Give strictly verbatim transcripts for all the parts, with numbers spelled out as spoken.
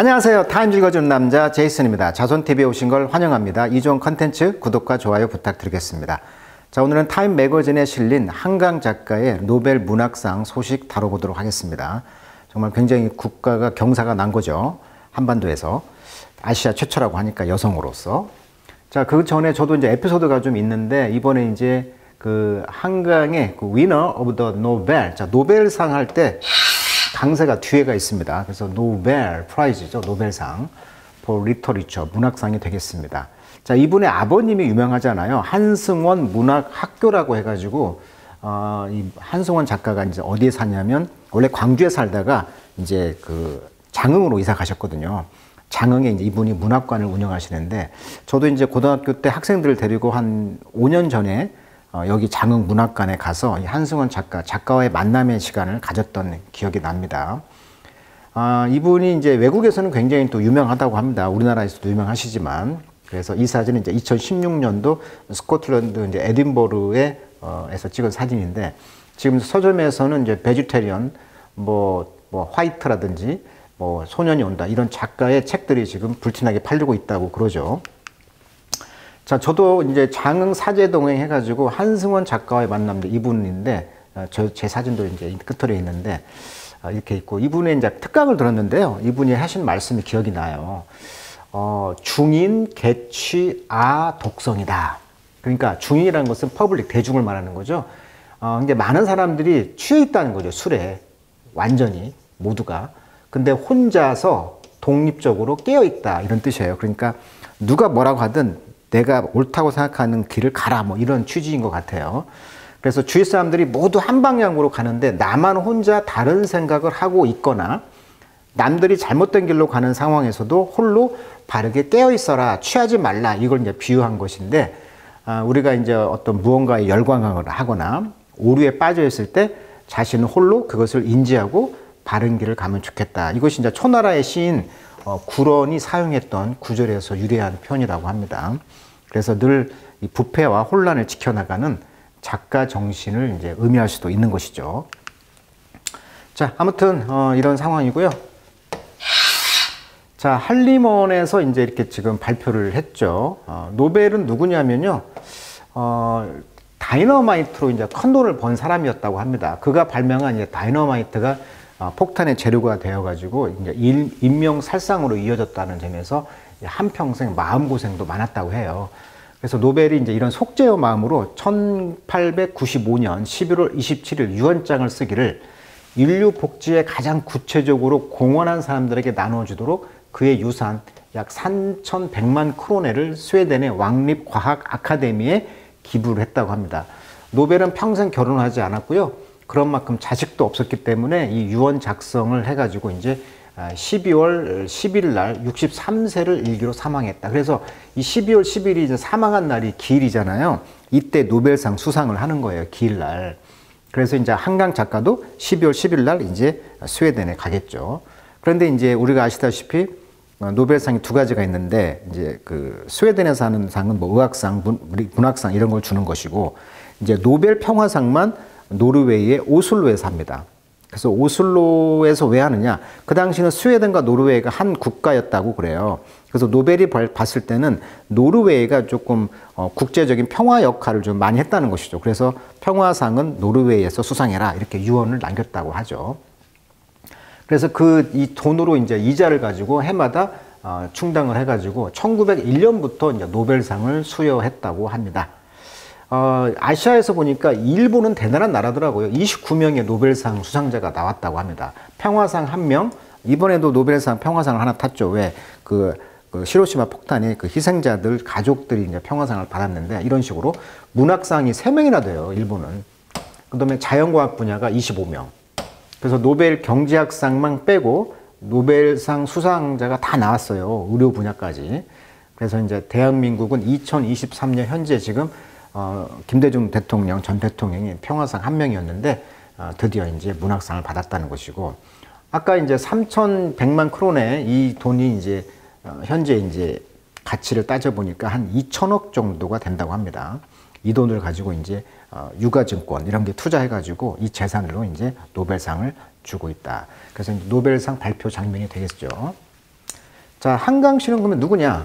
안녕하세요. 타임 읽어주는 남자 제이슨입니다. 자손티비에 오신 걸 환영합니다. 이 좋은 컨텐츠 구독과 좋아요 부탁드리겠습니다. 자, 오늘은 타임 매거진에 실린 한강 작가의 노벨 문학상 소식 다뤄보도록 하겠습니다. 정말 굉장히 국가가 경사가 난 거죠. 한반도에서. 아시아 최초라고 하니까 여성으로서. 자, 그 전에 저도 이제 에피소드가 좀 있는데, 이번에 이제 그 한강의 그 위너 오브 더 노벨, 자, 노벨상 할 때 강세가 뒤에가 있습니다. 그래서 노벨 프라이즈죠. 노벨상 for literature, 문학상이 되겠습니다. 자, 이분의 아버님이 유명하잖아요. 한승원 문학학교라고 해가지고 어, 이 한승원 작가가 이제 어디에 사냐면 원래 광주에 살다가 이제 그 장흥으로 이사 가셨거든요. 장흥에 이제 이분이 문학관을 운영하시는데, 저도 이제 고등학교 때 학생들을 데리고 한 오 년 전에 어, 여기 장흥 문학관에 가서 이 한승원 작가, 작가와의 만남의 시간을 가졌던 기억이 납니다. 아, 이분이 이제 외국에서는 굉장히 또 유명하다고 합니다. 우리나라에서도 유명하시지만. 그래서 이 사진은 이제 이천십육 년도 스코틀랜드 이제 에딘버러에 어, 에서 찍은 사진인데, 지금 서점에서는 이제 베지테리언, 뭐, 뭐 화이트라든지 뭐 소년이 온다, 이런 작가의 책들이 지금 불티나게 팔리고 있다고 그러죠. 자, 저도 이제 장흥 사제동행 해가지고 한승원 작가와의 만남도 이분인데, 저, 제 사진도 이제 끝털에 있는데, 이렇게 있고, 이분의 이제 특강을 들었는데요. 이분이 하신 말씀이 기억이 나요. 어, 중인, 개취, 아, 독성이다. 그러니까 중인이라는 것은 퍼블릭, 대중을 말하는 거죠. 어, 근데 많은 사람들이 취해 있다는 거죠. 술에. 완전히, 모두가. 근데 혼자서 독립적으로 깨어 있다. 이런 뜻이에요. 그러니까 누가 뭐라고 하든 내가 옳다고 생각하는 길을 가라, 뭐 이런 취지인 것 같아요. 그래서 주위 사람들이 모두 한 방향으로 가는데 나만 혼자 다른 생각을 하고 있거나, 남들이 잘못된 길로 가는 상황에서도 홀로 바르게 깨어 있어라, 취하지 말라, 이걸 이제 비유한 것인데, 아, 우리가 이제 어떤 무언가에 열광을 하거나 오류에 빠져 있을 때 자신은 홀로 그것을 인지하고 바른 길을 가면 좋겠다. 이것이 이제 초나라의 시인 어, 구런이 사용했던 구절에서 유래한 표현이라고 합니다. 그래서 늘 이 부패와 혼란을 지켜나가는 작가 정신을 이제 의미할 수도 있는 것이죠. 자, 아무튼 어, 이런 상황이고요. 자, 한림원에서 이제 이렇게 지금 발표를 했죠. 어, 노벨은 누구냐면요, 어, 다이너마이트로 이제 큰 돈을 번 사람이었다고 합니다. 그가 발명한 이제 다이너마이트가 어, 폭탄의 재료가 되어가지고 이제 일, 인명살상으로 이어졌다는 점에서 한평생 마음고생도 많았다고 해요. 그래서 노벨이 이제 이런 속죄의 마음으로 천팔백구십오 년 십일월 이십칠일 유언장을 쓰기를, 인류 복지에 가장 구체적으로 공헌한 사람들에게 나눠주도록 그의 유산 약 삼천백만 크로네를 스웨덴의 왕립과학 아카데미에 기부를 했다고 합니다. 노벨은 평생 결혼하지 않았고요. 그런 만큼 자식도 없었기 때문에 이 유언 작성을 해가지고 이제 십이월 십일 날 육십삼 세를 일기로 사망했다. 그래서 이 십이월 십일이 이제 사망한 날이 기일이잖아요. 이때 노벨상 수상을 하는 거예요, 기일날. 그래서 이제 한강 작가도 십이월 십일 날 이제 스웨덴에 가겠죠. 그런데 이제 우리가 아시다시피 노벨상이 두 가지가 있는데, 이제 그 스웨덴에서 하는 상은 뭐 의학상, 문, 문학상 이런 걸 주는 것이고, 이제 노벨 평화상만 노르웨이의 오슬로에서 합니다. 그래서 오슬로에서 왜 하느냐? 그 당시는 스웨덴과 노르웨이가 한 국가였다고 그래요. 그래서 노벨이 봤을 때는 노르웨이가 조금 어, 국제적인 평화 역할을 좀 많이 했다는 것이죠. 그래서 평화상은 노르웨이에서 수상해라, 이렇게 유언을 남겼다고 하죠. 그래서 그 이 돈으로 이제 이자를 가지고 해마다 어, 충당을 해가지고 천구백일 년부터 이제 노벨상을 수여했다고 합니다. 어, 아시아에서 보니까 일본은 대단한 나라더라고요. 이십구 명의 노벨상 수상자가 나왔다고 합니다. 평화상 한 명, 이번에도 노벨상 평화상을 하나 탔죠. 왜? 그, 그 히로시마 폭탄의 그 희생자들 가족들이 이제 평화상을 받았는데, 이런 식으로 문학상이 세 명이나 돼요, 일본은. 그 다음에 자연과학 분야가 이십오 명. 그래서 노벨 경제학상만 빼고 노벨상 수상자가 다 나왔어요. 의료 분야까지. 그래서 이제 대한민국은 이천이십삼 년 현재 지금 어, 김대중 대통령, 전 대통령이 평화상 한 명이었는데, 어, 드디어 이제 문학상을 받았다는 것이고, 아까 이제 삼천백만 크로네, 이 돈이 이제, 어, 현재 이제 가치를 따져보니까 한 이천억 정도가 된다고 합니다. 이 돈을 가지고 이제, 어, 유가증권 이런 게 투자해가지고 이 재산으로 이제 노벨상을 주고 있다. 그래서 이제 노벨상 발표 장면이 되겠죠. 자, 한강 씨는 그러면 누구냐?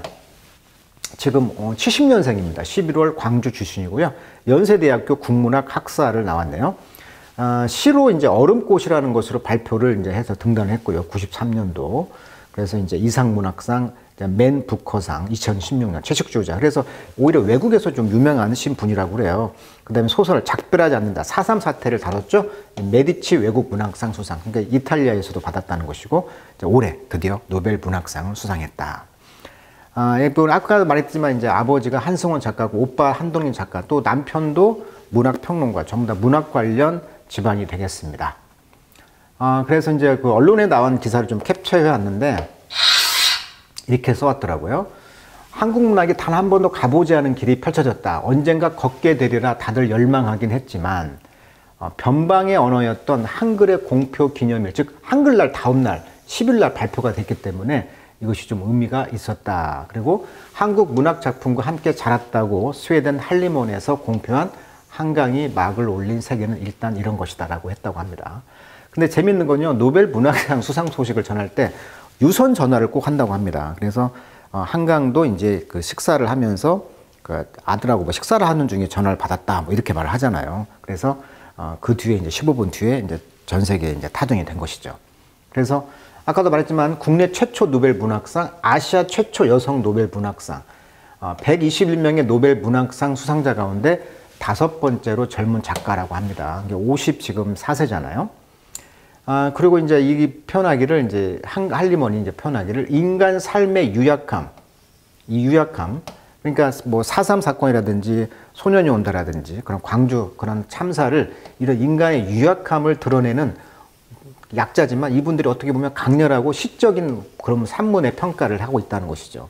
지금 칠십 년생입니다. 십일월 광주 출신이고요. 연세대학교 국문학 학사를 나왔네요. 아, 시로 이제 얼음꽃이라는 것으로 발표를 이제 해서 등단했고요. 구십삼 년도. 그래서 이제 이상문학상, 맨 부커상, 이천십육 년 채식주의자. 그래서 오히려 외국에서 좀 유명하신 분이라고 그래요. 그 다음에 소설 작별하지 않는다. 사삼 사태를 다뤘죠. 메디치 외국 문학상 수상. 그러니까 이탈리아에서도 받았다는 것이고, 올해 드디어 노벨 문학상을 수상했다. 아, 아까 말했지만 이제 아버지가 한승원 작가고 오빠 한동인 작가, 또 남편도 문학평론가, 전부 다 문학 관련 집안이 되겠습니다. 아, 그래서 이제 그 언론에 나온 기사를 좀 캡처해 왔는데, 이렇게 써왔더라고요. 한국 문학이 단 한 번도 가보지 않은 길이 펼쳐졌다. 언젠가 걷게 되리라 다들 열망하긴 했지만, 어, 변방의 언어였던 한글의 공표 기념일, 즉 한글날 다음날 십 일 날 발표가 됐기 때문에 이것이 좀 의미가 있었다. 그리고 한국 문학 작품과 함께 자랐다고 스웨덴 할리몬에서 공표한 한강이 막을 올린 세계는 일단 이런 것이다 라고 했다고 합니다. 근데 재밌는 건요, 노벨 문학상 수상 소식을 전할 때 유선 전화를 꼭 한다고 합니다. 그래서 어, 한강도 이제 그 식사를 하면서 그 아들하고 뭐 식사를 하는 중에 전화를 받았다, 뭐 이렇게 말을 하잖아요. 그래서 어, 그 뒤에 이제 십오 분 뒤에 이제 전 세계에 이제 타정이 된 것이죠. 그래서 아까도 말했지만 국내 최초 노벨 문학상, 아시아 최초 여성 노벨 문학상, 어, 백이십일 명의 노벨 문학상 수상자 가운데 다섯 번째로 젊은 작가라고 합니다. 오십사 세잖아요. 아, 그리고 이제 이 표현하기를 이제 한, 할리먼이 이제 표현하기를 인간 삶의 유약함, 이 유약함, 그러니까 뭐 사삼 사건이라든지 소년이 온다라든지 그런 광주 그런 참사를 이런 인간의 유약함을 드러내는 약자지만 이분들이 어떻게 보면 강렬하고 시적인 그런 산문의 평가를 하고 있다는 것이죠.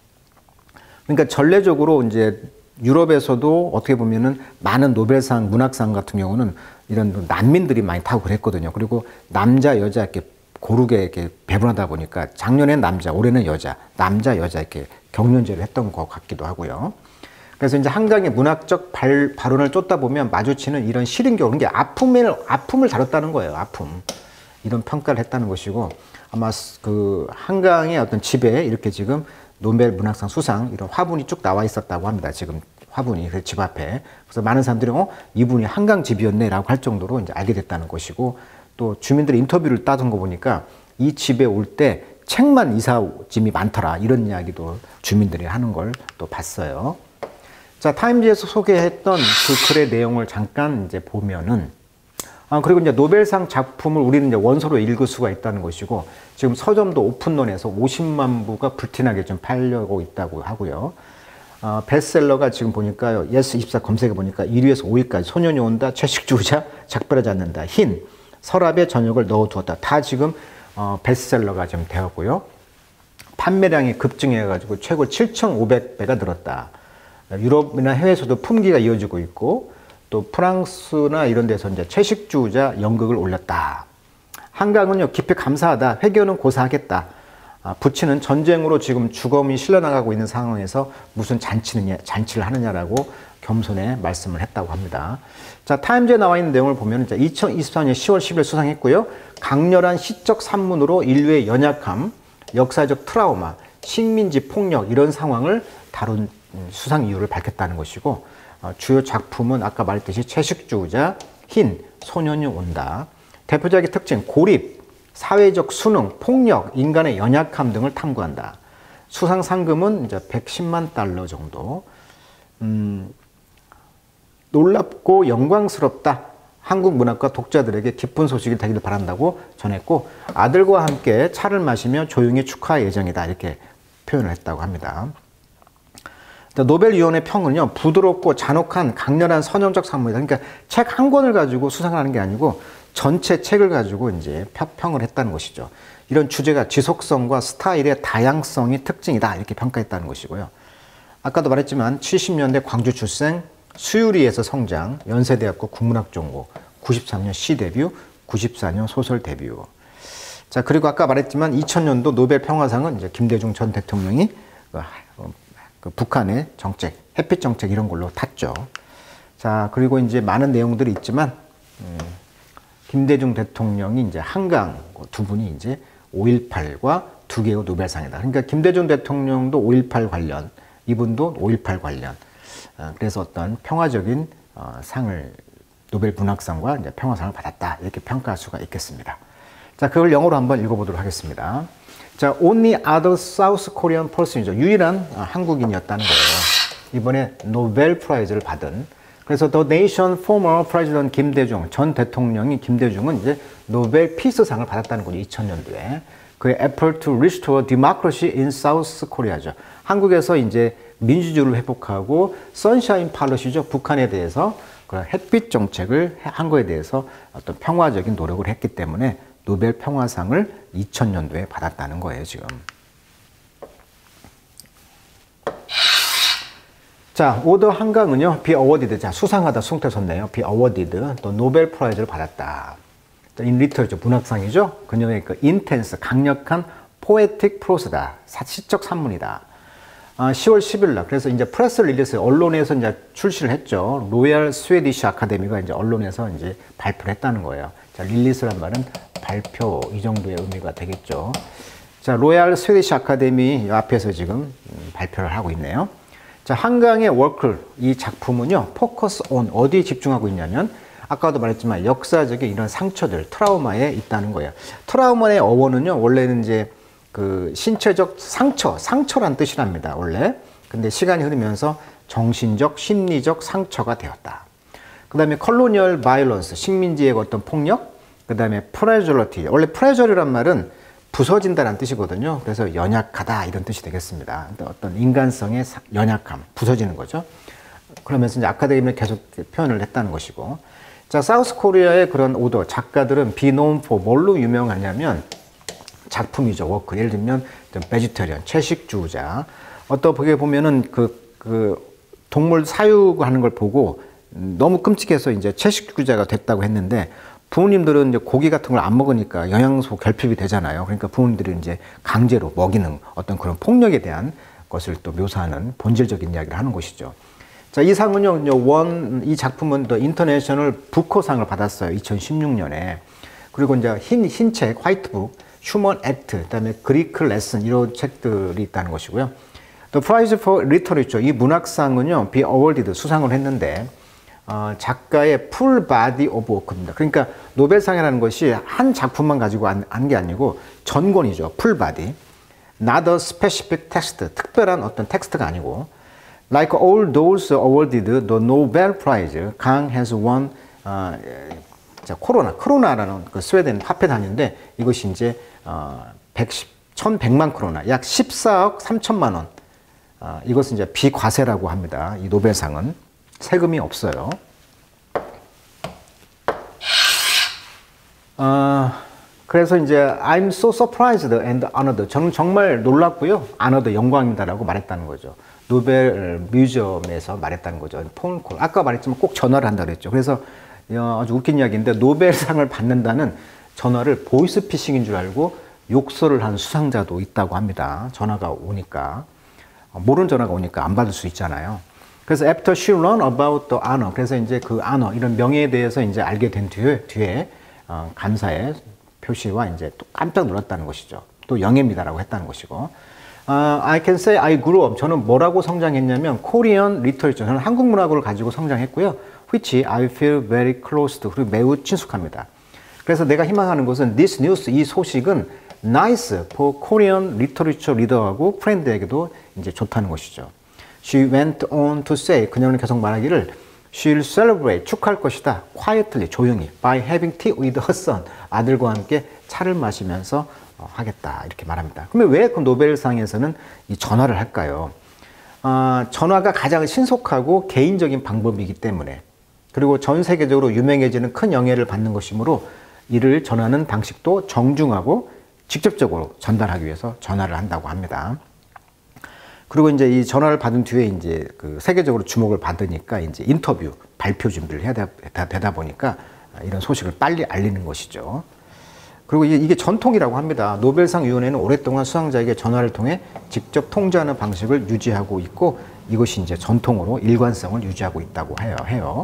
그러니까 전례적으로 이제 유럽에서도 어떻게 보면은 많은 노벨상, 문학상 같은 경우는 이런 난민들이 많이 타고 그랬거든요. 그리고 남자, 여자 이렇게 고르게 이렇게 배분하다 보니까 작년엔 남자, 올해는 여자, 남자, 여자 이렇게 경륜제를 했던 것 같기도 하고요. 그래서 이제 한강의 문학적 발, 발언을 쫓다 보면 마주치는 이런 시린겨, 이게 아픔을, 아픔을 다뤘다는 거예요. 아픔. 이런 평가를 했다는 것이고, 아마 그 한강의 어떤 집에 이렇게 지금 노벨 문학상 수상 이런 화분이 쭉 나와 있었다고 합니다. 지금 화분이 그 집 앞에. 그래서 많은 사람들이 어 이분이 한강 집이었네라고 할 정도로 이제 알게 됐다는 것이고, 또 주민들의 인터뷰를 따둔 거 보니까 이 집에 올 때 책만 이사짐이 많더라 이런 이야기도 주민들이 하는 걸 또 봤어요. 자, 타임지에서 소개했던 그 글의 내용을 잠깐 이제 보면은, 아, 그리고 이제 노벨상 작품을 우리는 이제 원서로 읽을 수가 있다는 것이고, 지금 서점도 오픈런에서 오십만 부가 불티나게 좀 팔려고 있다고 하고요. 어, 베스트셀러가 지금 보니까요, 예스 이십사 검색해 보니까 일 위에서 오 위까지 소년이 온다, 채식주의자, 작별하지 않는다, 흰, 서랍에 저녁을 넣어두었다. 다 지금 어, 베스트셀러가 좀 되었고요. 판매량이 급증해가지고 최고 칠천오백 배가 늘었다. 유럽이나 해외에서도 품귀가 이어지고 있고, 또 프랑스나 이런 데서 이제 채식주의자 연극을 올렸다. 한강은요, 깊이 감사하다. 회견은 고사하겠다. 아, 부친은 전쟁으로 지금 죽음이 실려나가고 있는 상황에서 무슨 잔치느냐, 잔치를 하느냐라고 겸손에 말씀을 했다고 합니다. 자, 타임즈에 나와 있는 내용을 보면 이제 이천이십사 년 시월 십일 수상했고요. 강렬한 시적 산문으로 인류의 연약함, 역사적 트라우마, 식민지 폭력 이런 상황을 다룬 수상 이유를 밝혔다는 것이고, 어, 주요 작품은 아까 말했듯이 채식주의자, 흰, 소년이 온다. 대표적인 특징, 고립, 사회적 수능, 폭력, 인간의 연약함 등을 탐구한다. 수상 상금은 이제 백십만 달러 정도. 음, 놀랍고 영광스럽다. 한국 문학과 독자들에게 기쁜 소식이 되기를 바란다고 전했고, 아들과 함께 차를 마시며 조용히 축하 예정이다. 이렇게 표현을 했다고 합니다. 노벨위원회 평은요, 부드럽고 잔혹한 강렬한 선형적 산문이다. 그러니까 책 한 권을 가지고 수상을 하는 게 아니고 전체 책을 가지고 이제 평을 했다는 것이죠. 이런 주제가 지속성과 스타일의 다양성이 특징이다. 이렇게 평가했다는 것이고요. 아까도 말했지만 칠십 년대 광주 출생, 수유리에서 성장, 연세대학교 국문학 전공, 구십삼 년 시 데뷔, 구십사 년 소설 데뷔. 자, 그리고 아까 말했지만 이천 년도 노벨 평화상은 이제 김대중 전 대통령이 그 북한의 정책, 햇빛 정책 이런 걸로 탔죠. 자, 그리고 이제 많은 내용들이 있지만, 음, 김대중 대통령이 이제 한강 두 분이 이제 오일팔과 두 개의 노벨상이다. 그러니까 김대중 대통령도 오일팔 관련, 이분도 오일팔 관련. 어, 그래서 어떤 평화적인 어, 상을 노벨 문학상과 이제 평화상을 받았다 이렇게 평가할 수가 있겠습니다. 자, 그걸 영어로 한번 읽어보도록 하겠습니다. 자, only other South Korean person이죠. 유일한 어, 한국인이었다는 거예요. 이번에 노벨 프라이즈를 받은. 그래서 The Nation former President 김대중 전 대통령이 김대중은 이제 노벨 피스상을 받았다는 거죠. 이천 년도에. 그의 effort to restore democracy in South Korea죠. 한국에서 이제 민주주의를 회복하고 선샤인 팔러시죠. 북한에 대해서 그런 햇빛 정책을 한 거에 대해서 어떤 평화적인 노력을 했기 때문에 노벨 평화상을 이천 년도에 받았다는 거예요, 지금. 자, 오더 한강은요, be awarded. 자, 수상하다, 숭태섰네요. be awarded. 또 노벨 프라이즈를 받았다. 인 리터죠, 문학상이죠. 그녀의 그 intense, 강력한 poetic prose다. 시적 산문이다. 아, 시월 십일 날, 그래서 이제 프레스 릴리스, 언론에서 이제 출시를 했죠. 로얄 스웨디시 아카데미가 이제 언론에서 이제 발표를 했다는 거예요. 자, 릴리스란 말은 발표, 이 정도의 의미가 되겠죠. 자, 로얄 스웨디시 아카데미 앞에서 지금 발표를 하고 있네요. 자, 한강의 워크, 이 작품은요, 포커스 온, 어디에 집중하고 있냐면, 아까도 말했지만 역사적인 이런 상처들, 트라우마에 있다는 거예요. 트라우마의 어원은요, 원래는 이제 그 신체적 상처, 상처란 뜻이랍니다, 원래. 근데 시간이 흐르면서 정신적, 심리적 상처가 되었다. 그 다음에 컬로니얼 바이런스, 식민지의 어떤 폭력, 그 다음에 프레저러티, 원래 프레저리란 말은 부서진다는 뜻이거든요. 그래서 연약하다 이런 뜻이 되겠습니다. 어떤 인간성의 연약함, 부서지는 거죠. 그러면서 이제 아카데미는 계속 표현을 했다는 것이고. 자, 사우스 코리아의 그런 오더, 작가들은 be known for 뭘로 유명하냐면 작품이죠, 워크. 예를 들면 베지터리언, 채식주의자. 어떻게 보면은 그, 그 동물 사육하는 걸 보고 너무 끔찍해서 이제 채식주의자가 됐다고 했는데 부모님들은 이제 고기 같은 걸 안 먹으니까 영양소 결핍이 되잖아요. 그러니까 부모님들이 이제 강제로 먹이는 어떤 그런 폭력에 대한 것을 또 묘사하는 본질적인 이야기를 하는 것이죠. 자, 이 상은요, 원, 이 작품은 더 인터내셔널 부커상을 받았어요. 이천십육 년에. 그리고 이제 흰, 흰 책, 화이트북, 휴먼 액트, 그 다음에 그리크 레슨, 이런 책들이 있다는 것이고요. The Prize for Literature, 이 문학상은요, be awarded, 수상을 했는데, 어, 작가의 full body of work입니다. 그러니까 노벨상이라는 것이 한 작품만 가지고 한 게 아니고 전권이죠. full body. Not a specific text, 특별한 어떤 텍스트가 아니고, Like all those awarded the Nobel Prize, 강 has won, 어, 자, 코로나, 코로나라는 그 스웨덴 화폐 단위인데 이것이 이제 어, 백십, 천백만 크로나, 약 십사억 삼천만 원. 어, 이것은 이제 비과세라고 합니다. 이 노벨상은 세금이 없어요. 어, 그래서 이제 I'm so surprised and honored. 저는 정말 놀랍고요. honored, 영광입니다라고 말했다는 거죠. 노벨 뮤지엄에서 말했다는 거죠. 폰콜. 아까 말했지만 꼭 전화를 한다고 그랬죠. 그래서 아주 웃긴 이야기인데 노벨상을 받는다는 전화를 보이스피싱인 줄 알고 욕설을 한 수상자도 있다고 합니다. 전화가 오니까. 모르는 전화가 오니까 안 받을 수 있잖아요. 그래서 after she learned about the honor. 그래서 이제 그 honor, 이런 명예에 대해서 이제 알게 된 뒤에, 뒤에 어, 감사의 표시와 이제 또 깜짝 놀랐다는 것이죠. 또 영예입니다라고 했다는 것이고. Uh, I can say I grew up. 저는 뭐라고 성장했냐면 Korean literature. 저는 한국 문학을 가지고 성장했고요. Which I feel very close to. 그리고 매우 친숙합니다. 그래서 내가 희망하는 것은 this news, 이 소식은 nice for Korean literature reader하고 프렌드에게도 이제 좋다는 것이죠. She went on to say, 그녀는 계속 말하기를 she'll celebrate, 축하할 것이다. quietly, 조용히, by having tea with her son. 아들과 함께 차를 마시면서 하겠다 이렇게 말합니다. 그러면 왜 그 노벨상에서는 이 전화를 할까요? 아, 전화가 가장 신속하고 개인적인 방법이기 때문에, 그리고 전 세계적으로 유명해지는 큰 영예를 받는 것이므로 이를 전하는 방식도 정중하고 직접적으로 전달하기 위해서 전화를 한다고 합니다. 그리고 이제 이 전화를 받은 뒤에 이제 그 세계적으로 주목을 받으니까 이제 인터뷰, 발표 준비를 해야 되다, 되다 보니까 이런 소식을 빨리 알리는 것이죠. 그리고 이게 전통이라고 합니다. 노벨상 위원회는 오랫동안 수상자에게 전화를 통해 직접 통지하는 방식을 유지하고 있고 이것이 이제 전통으로 일관성을 유지하고 있다고 해요. 해요.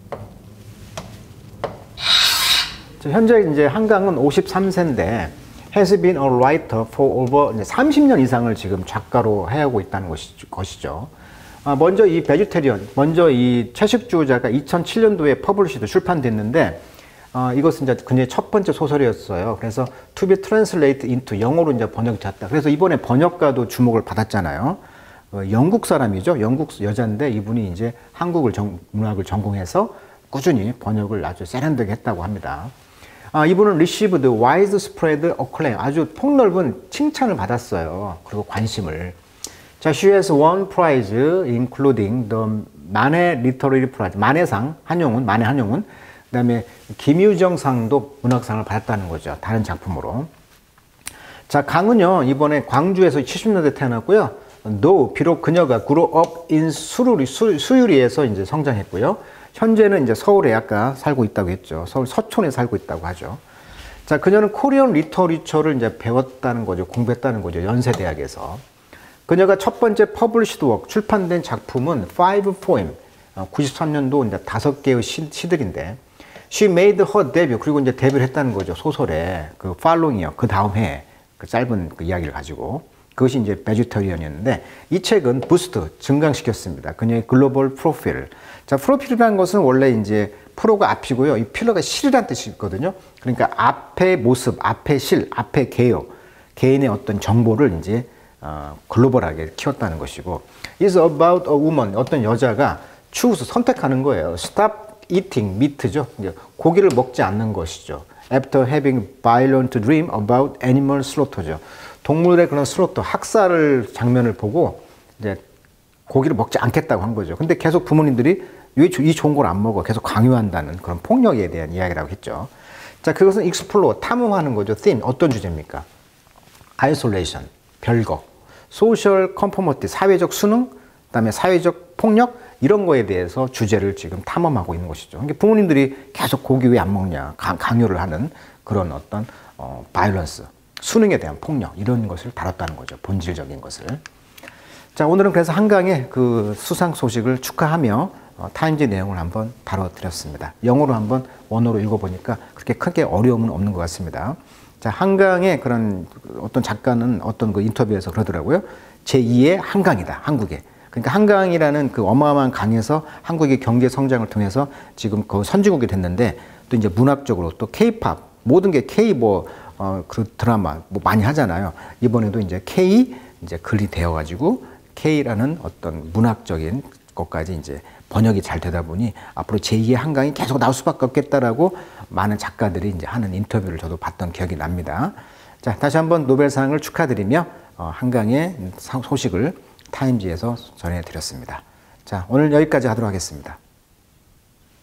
현재 이제 한강은 오십삼 세인데 has been a writer for over 삼십 년 이상을 지금 작가로 해오고 있다는 것이죠. 먼저 이 베지테리언, 먼저 이 채식주의자가 이천칠 년도에 퍼블리시드 출판됐는데 어, 이것은 이제 그녀의 첫 번째 소설이었어요. 그래서 to be translated into 영어로 이제 번역됐다. 그래서 이번에 번역가도 주목을 받았잖아요. 어, 영국 사람이죠. 영국 여자인데 이분이 이제 한국을 정, 문학을 전공해서 꾸준히 번역을 아주 세련되게 했다고 합니다. 아, 이분은 received widespread acclaim, 아주 폭넓은 칭찬을 받았어요. 그리고 관심을. 자, she has won prize including the 만해 Literary Prize, 만해상, 한용운, 만해 한용운. 그 다음에 김유정상도 문학상을 받았다는 거죠. 다른 작품으로. 자, 강은요, 이번에 광주에서 칠십 년대 태어났고요. though, 비록 그녀가 grew up in 수유리, 수, 수유리에서 이제 성장했고요. 현재는 이제 서울에 아까 살고 있다고 했죠. 서울 서촌에 살고 있다고 하죠. 자, 그녀는 코리안 리터리처를 이제 배웠다는 거죠. 공부했다는 거죠. 연세대학에서. 그녀가 첫 번째 퍼블리시드 워크, 출판된 작품은 Five Poem, 구십삼 년도 이제 다섯 개의 시, 시들인데, She made her debut, 그리고 이제 데뷔를 했다는 거죠. 소설에. 그 following이요. 그 다음 해에. 그 짧은 그 이야기를 가지고. 그것이 이제 베지터리언이었는데, 이 책은 부스트, 증강시켰습니다. 그녀의 글로벌 프로필. 자, 프로필이라는 것은 원래 이제 프로가 앞이고요. 이 필러가 실이라는 뜻이 있거든요. 그러니까 앞의 모습, 앞의 실, 앞의 개요. 개인의 어떤 정보를 이제 어, 글로벌하게 키웠다는 것이고, is about a woman, 어떤 여자가 choose, 선택하는 거예요. stop eating meat죠. 고기를 먹지 않는 것이죠. After having violent dream about animal slaughter죠. 동물의 그런 슬로터, 학살을 장면을 보고 이제 고기를 먹지 않겠다고 한 거죠. 근데 계속 부모님들이 왜 이 좋은 걸 안 먹어? 계속 강요한다는 그런 폭력에 대한 이야기라고 했죠. 자, 그것은 explore, 탐험하는 거죠. theme, 어떤 주제입니까? isolation, 별거, social conformity, 사회적 수능, 그다음에 사회적 폭력, 이런 거에 대해서 주제를 지금 탐험하고 있는 것이죠. 그러니까 부모님들이 계속 고기 왜 안 먹냐, 강, 강요를 하는 그런 어떤 어, 바이런스, 수능에 대한 폭력, 이런 것을 다뤘다는 거죠. 본질적인 것을. 자, 오늘은 그래서 한강의 그 수상 소식을 축하하며 어, 타임지 내용을 한번 다뤄드렸습니다. 영어로 한번 원어로 읽어보니까 그렇게 크게 어려움은 없는 것 같습니다. 자, 한강의 그런 어떤 작가는 어떤 그 인터뷰에서 그러더라고요. 제이의 한강이다, 한국에. 그러니까 한강이라는 그 어마어마한 강에서 한국의 경제 성장을 통해서 지금 그 선진국이 됐는데, 또 이제 문학적으로 또 K-팝, 모든 게 K 뭐, 어, 그 드라마 뭐 많이 하잖아요. 이번에도 이제 K 이제 글이 되어가지고 K라는 어떤 문학적인 것까지 이제 번역이 잘 되다 보니 앞으로 제이의 한강이 계속 나올 수밖에 없겠다라고 많은 작가들이 이제 하는 인터뷰를 저도 봤던 기억이 납니다. 자, 다시 한번 노벨상을 축하드리며 어, 한강의 소식을 타임지에서 전해드렸습니다. 자, 오늘 여기까지 하도록 하겠습니다.